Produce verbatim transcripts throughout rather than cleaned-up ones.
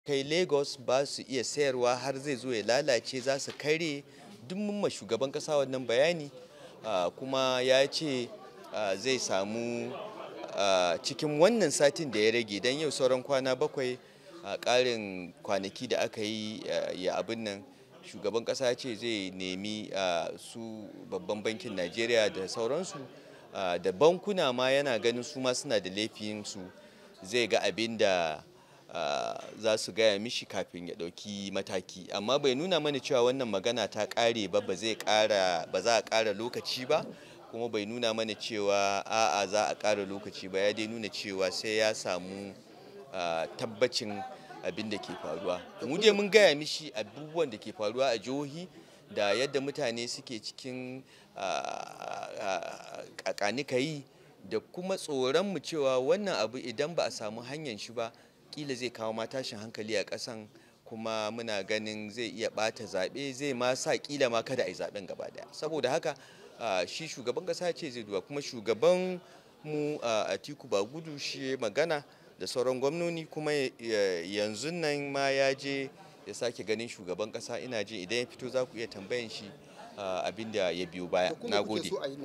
kai Lagos ba su iya sayarwa har zai zo ya lalace za su kare duk mun ma shugaban kasa wannan bayani kuma ya ce zai samu cikin wannan satin da ya rage don yau sauran kwana bakwai a ƙarin kwanaki da aka yi ya abin nan shugaban kasa ce zai nemi su babban bankin Najeriya da sauransu da bankuna ma yana ganin su ma suna da laifin su zai ga abin da za su gaya mishi kafin ya ɗauki mataki amma bai nuna mana cewa wannan magana ta ƙare ba ba zai ƙara ba za a ƙara lokaci ba kuma bai nuna mana cewa a'a za a ƙara lokaci ba ya dai nuna cewa sai ya samu tabbacin abin da ke faruwa mu dai mun gaya mishi abubuwan da ke faruwa a jihohi da yadda mutane suke cikin ƙaƙanikayi da kuma tsoron mu cewa wannan abu idan ba a samu hanyar shi ba kila zai kawo ma tashin hankali a ƙasan kuma muna ganin zai iya ɓata zaɓe zai ma sa kila ma kada a yi zaɓen gaba daya saboda haka shi shugaban ƙasa ce zai duba kuma shugaban mu Atiku Bagudu shi magana da sauran gwamnoni kuma yanzu nan ma ya je ya sake ganin shugaban ƙasa ina ji idan ya fito za ku iya tambayan shi abin da ya biyo baya na gode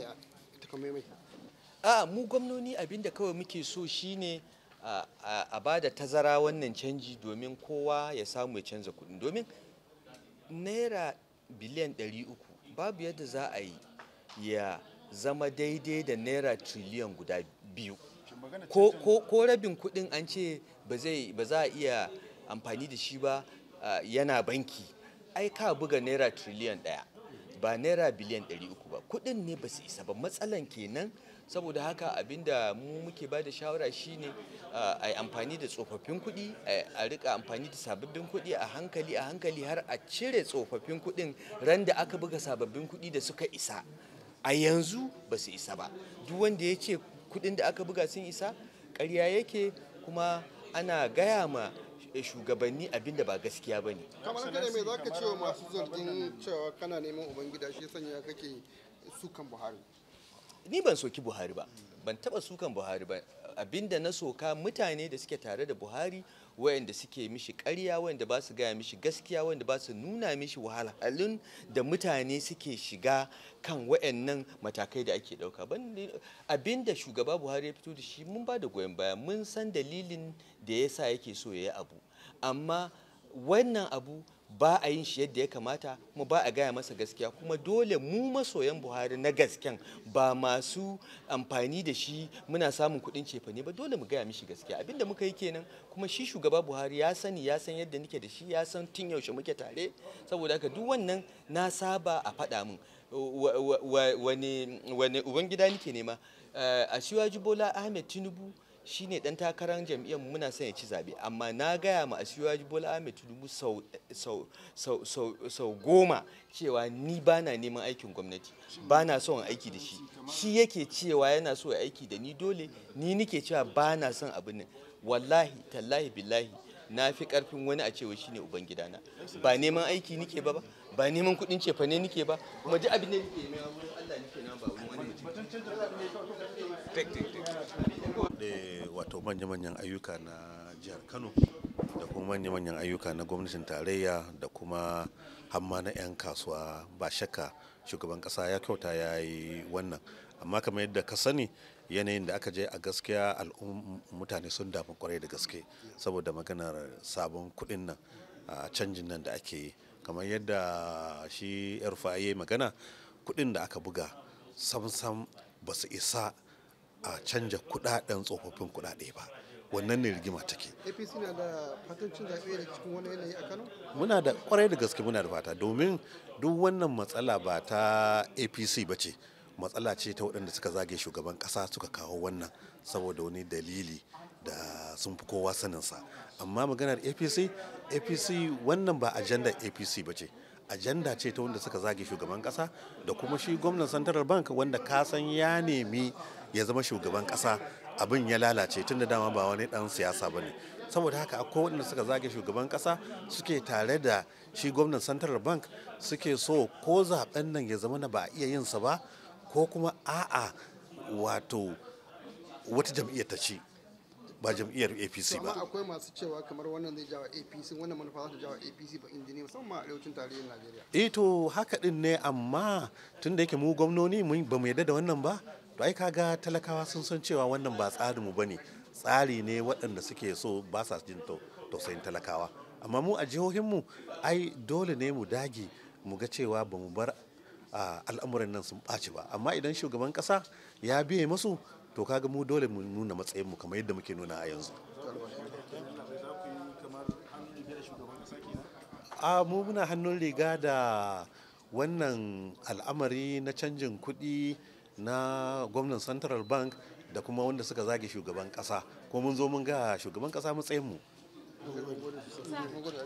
a mu gwamnoni abin da kawai muke so shine a ba da tazara wannan canji domin kowa ya samu ya canza kuɗi domin naira biliyan ɗari uku babu yadda za a yi ya zama daidai da naira triliyan guda biyu ko, ko, ko rabin kuɗin an ce ba za a iya amfani da shi ba yana banki ai ka buga naira triliyan ɗaya ba naira biliyan ɗari uku ba kuɗin ne ba su isa ba matsalan kenan saboda haka abinda mu muke ba da shawara shine a yi amfani da tsofaffin kuɗi a rika amfani da sababbin kuɗi a hankali a hankali har a cire tsofaffin kuɗin ran da aka buga sababbin kuɗi da suka isa a yanzu ba su isa ba duk wanda ya ce kuɗin da aka buga sun isa ƙarya yake kuma ana gaya ma shugabanni abinda ba gaskiya ba ne kamar kada mai za ka ce wa masu zargin cewa kana neman ubangida shi sanya kake sukan Buhari ni ban soki Buhari ba ban taba sukan Buhari ba abinda na soka mutane da suke tare da Buhari wayanda suke mishi ƙarya wayanda ba su gaya mishi gaskiya wayanda ba su nuna mishi wahalhalun da mutane suke shiga kan wayannan matakai da ake ɗauka abinda shugaba Buhari ya fito da shi mun ba da goyon baya mun san dalilin da yasa yake so ya yi abu amma wannan abu ba a yin shi yadda ya kamata kuma ba a gaya masa gaskiya kuma dole mu masoyan Buhari na gasken ba masu amfani da shi muna samun kuɗin cefane ba dole mu gaya mishi gaskiya abinda muka yi kenan kuma shi shugaba Buhari ya sani ya san yadda nake da shi ya san tun yaushe muke tare saboda haka duk wannan na saba a faɗa min wani ubangida nake nema a Asiwaju Bola Ahmed Tinubu shine dan takarar jam'iyyar mu muna son ya ci zabe amma na gaya ma Asiwaju Bola Ahmed Tinubu sau sau sau sau goma cewa ni bana neman aikin gwamnati bana son aiki da shi shi yake cewa yana so ya aiki da ni dole ni nike cewa bana son abin nan wallahi tallahi billahi na fi karfin wani a cewa shine ubangidana ba neman aiki nike ba ba neman kuɗin cefane nike ba kuma duk abin da nike mai wurin Allah nike na ba wurin wani mutum da wato manya-manyan ayyuka na jihar Kano da kuma manya-manyan ayyuka na gwamnatin tarayya da kuma hamma na 'yan kasuwa ba shakka shugaban kasa ya kyauta ya yi wannan amma kamar yadda ka sani yanayin da aka je a gaskiya al'umma mutane sun damu kwarai da gaske saboda maganar sabon kuɗin nan a canjin nan da ake yi kamar yadda shi Rufai ya yi magana kuɗin da aka buga sam-sam ba su isa a canja kudaden tsofaffin kudade ba wannan ne rigima take. A P C na da fatan cin zaɓe da cikin wani yanayi a Kano? Muna da kwarai da gaske muna da fata domin duk wannan matsala ba ta A P C ba ce matsala ce ta waɗanda suka zage shugaban ƙasa suka kawo wannan saboda wani dalili da sun fi kowa saninsa amma maganar A P C A P C wannan ba ajandar A P C ba ce ajanda ce ta wanda suka zage shugaban kasa da kuma shi gwamnan central bank wanda kasan ya nemi ya zama shugaban kasa abin ya lalace tun da dama ba wani dan siyasa bane saboda haka akwai wanda suka zage shugaban kasa suke tare da shi gwamnan central bank suke so ko zaben nan ya zama na ba a iya yin sa ba ko kuma a'a wato wata jam'iyyar ta ci ba jam'iyyar A P C ba. amma akwai masu cewa kamar wannan zai jawo A P C, wannan manufa za ta jawo A P C ba injini musamman a arewacin tarayyar Najeriya. Eh to haka din ne, amma tun da yake mu gwamnoni ba mu yarda da wannan ba, to ai kaga talakawa sun san cewa wannan ba tsarin mu bane, tsari ne waɗanda suke so ba sa jin tausayin talakawa. Amma mu a jihohinmu ai dole ne mu dage mu ga cewa ba mu bar al'amuran nan sun ɓaci ba. Amma idan shugaban ƙasa ya biye masu, to kaga mu dole mu nuna matsayin mu kamar yadda muke nuna a yanzu. a mu muna hannun riga da wannan al'amari na canjin kuɗi na gwamnan central bank da kuma wanda suka zage shugaban ƙasa, ko mun zo mun ga shugaban ƙasa matsayin mu.